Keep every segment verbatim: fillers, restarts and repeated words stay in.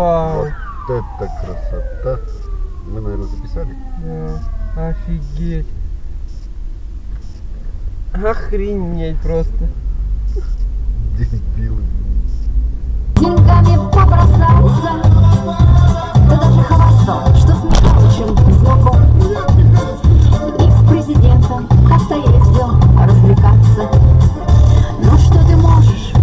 Вау. Вот это красота. Мы, наверное, записали? Да. Офигеть. Охренеть просто. Дебилы. Деньгами побросаться, да даже хвостом, что смешно очень знаком. И с президентом как-то ездил развлекаться. Ну что ты можешь?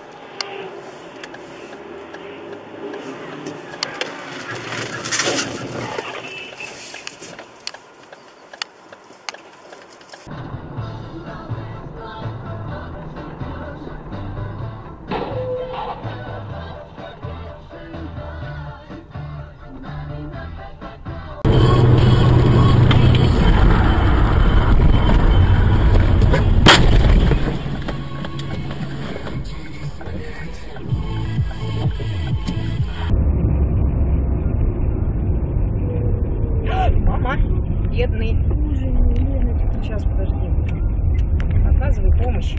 Мама, бедный. Сейчас, подожди. Оказывай помощь.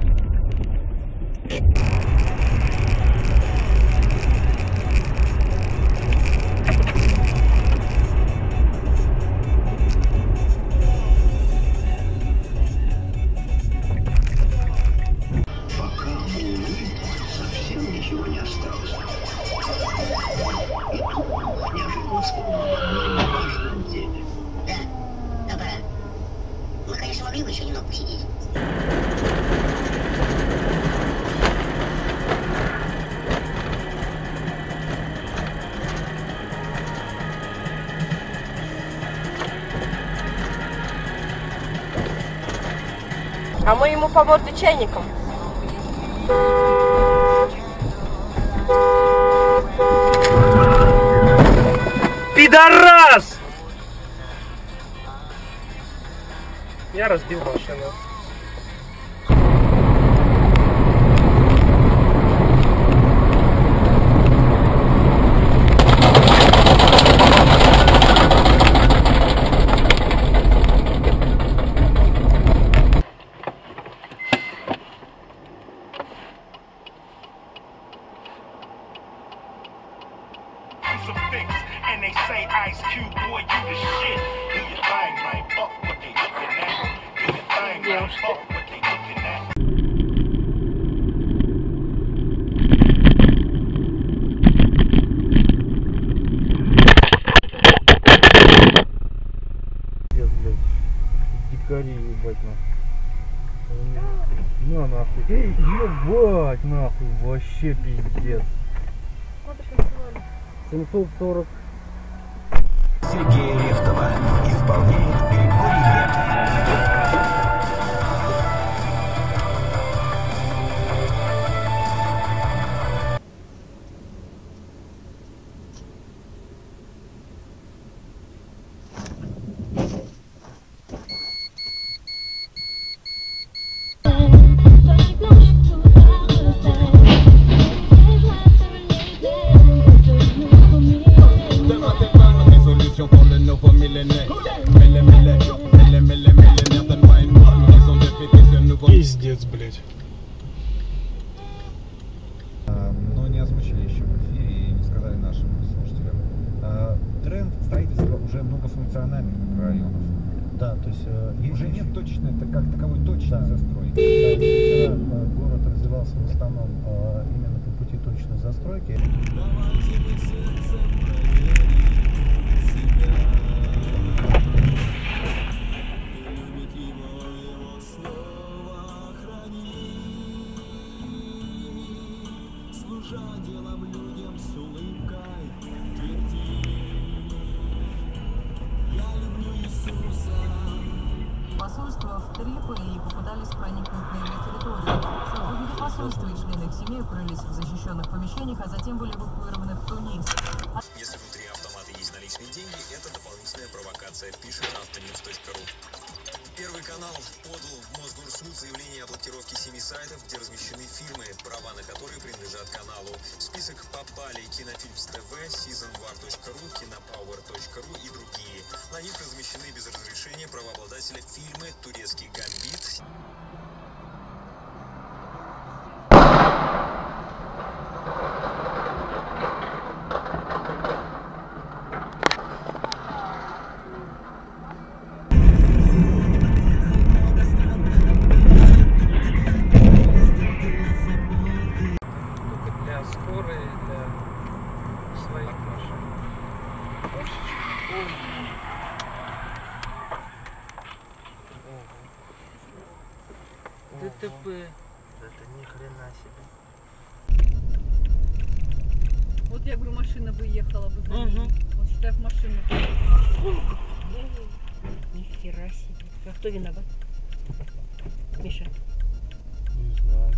Пока у Луны совсем ничего не осталось. И тут неожиданно вспомнила о одном важном деле. Да, да, пора. Мы, конечно, могли бы еще немного посидеть. А мы ему по морде чайником. Пидорас! Я разбил машину. And they say, Ice Cube, boy, you the shit. Do your thing, like, fuck what they looking at. Do your thing, like, fuck what they looking at. Пиздец, блядь. Дикари, ебать, нахуй. На, нахуй. Ебать, нахуй. Вообще пиздец. семьсот сорок. Сергея Лефтова исполняет Григорий Лепс. Пиздец, блядь. Но не озвучили еще в эфире и не сказали нашим слушателям. Тренд строительства уже многофункциональных микрорайонов. Да, то есть э, уже нет точной, это как таковой точной да. застройки. Да, вчера э, город развивался в основном э, именно по пути точной застройки. Посольства в Триполи попытались проникнуть на ее территорию. Сотрудники посольства и члены их семей укрылись в защищенных помещениях, а затем были эвакуированы в Тунис. Если внутри автомата есть наличные деньги, это дополнительная провокация, пишет автоньюз точка ру. Первый канал подал в Мосгорсуд заявление о блокировке семи сайтов, где размещены фильмы, права на которые принадлежат каналу. В список попали Кинофильмс ТВ, Сизонвар точка ру, Кинопауэр точка ру и другие. На них размещены без разрешения правообладателя фильмы «Турецкий гамбит». ДТП. Это ни хрена себе. Вот я говорю, машина бы ехала бы. Угу. Вот считай, в машину. Нихера себе. А кто виноват? Миша. Не знаю.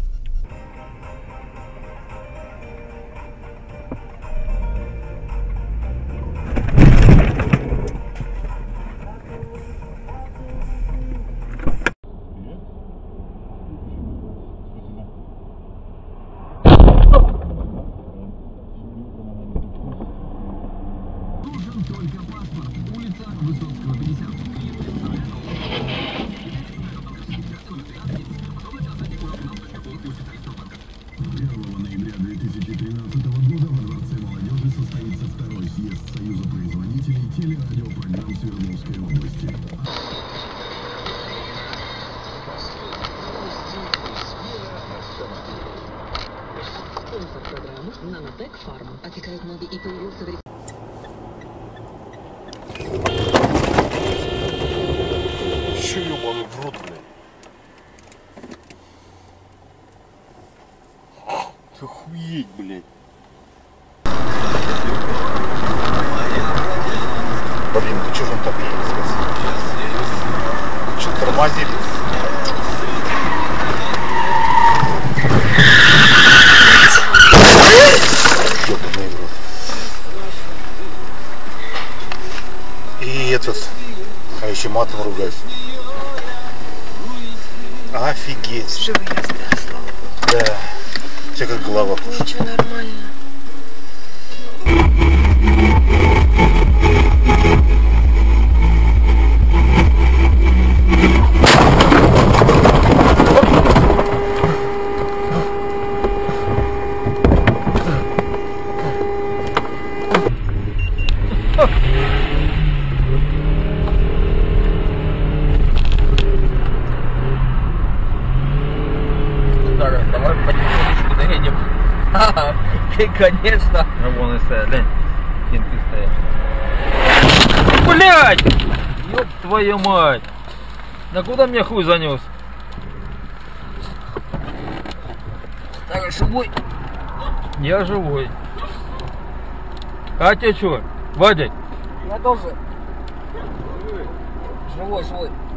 Только паспорт. Улица Высоцкого, пятьдесят. первого ноября две тысячи тринадцатого года во Дворце молодежи состоится второй съезд Союза производителей телерадиопрограмм Свердловской области. Спонсор программы Нанотек Фарма. Опекает ноги и появился в Че ебаный в рот, блядь? Охуеть, блядь. Блин, ты че же он так едет? Че тормозит? Ебаный в рот. И этот... А еще матом ругать. Офигеть. Живый остался. Да. У тебя как голова пушит. Ничего, нормально. Давай потихонечку доедем. Ты, конечно. Ну вон и стоят, глянь. Кенты стоят. Блядь! Ёб твою мать! Да куда меня хуй занес? Так, живой? Я живой. А тебе что? Вадик? Я тоже. Живой, живой.